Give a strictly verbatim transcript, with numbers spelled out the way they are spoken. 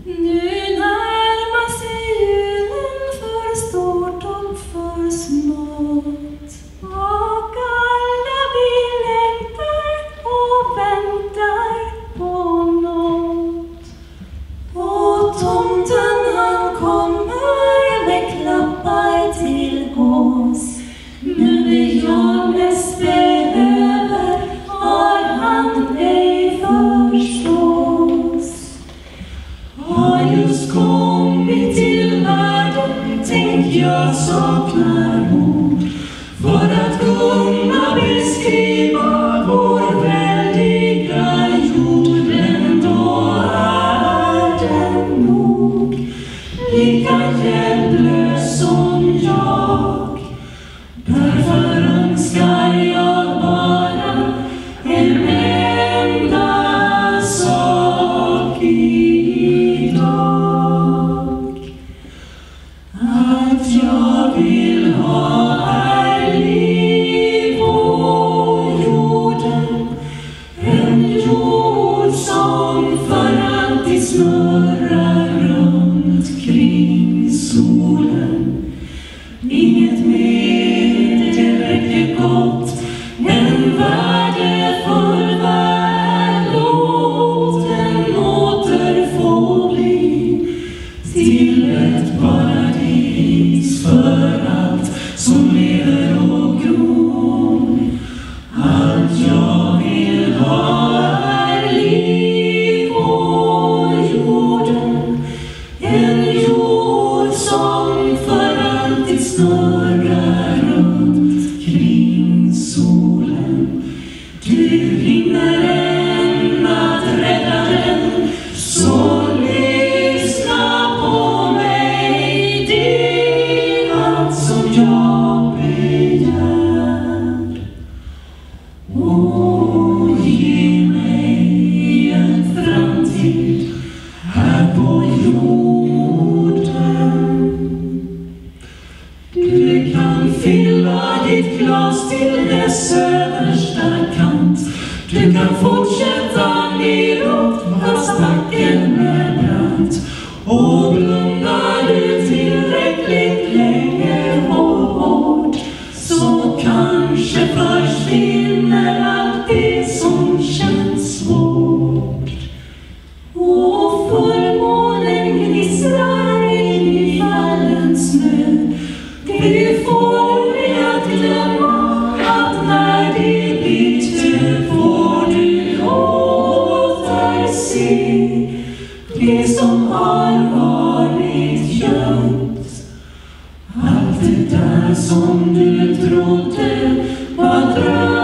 Jag saknar ord för att kunna beskriva vår väldiga jord. Ändå är den nog lika hjälplös som jag. Därför önskar jag bara en enda sak idag. Att jag vill ha är liv på jorden, en jord som för alltid snurrar runt kring solen. Inget mer tillräckligt gott, en värdefull värld. Låt den återfå bli till ett paradis för allt som lever och gror. Allt jag vill ha är liv på jorden, en jord som för alltid snurrar runt kring solen. Du hinner än att rädda den, så lyssna på mig. Det är allt som jag begär. Och ge mig en framtid här på jorden. Du kan fylla ditt glas till dess översta kant. Du kan fortsätta neråt fast backen är brant. Och blundar du tillräckligt länge och hårt, så kanske försvinner allt det som känns svårt. Och fullmånen gnistrar i fallen snö. Det får mig att glömma att när det blir tö får du återse det som har varit gömt. Allt det där som du trodde var dröm.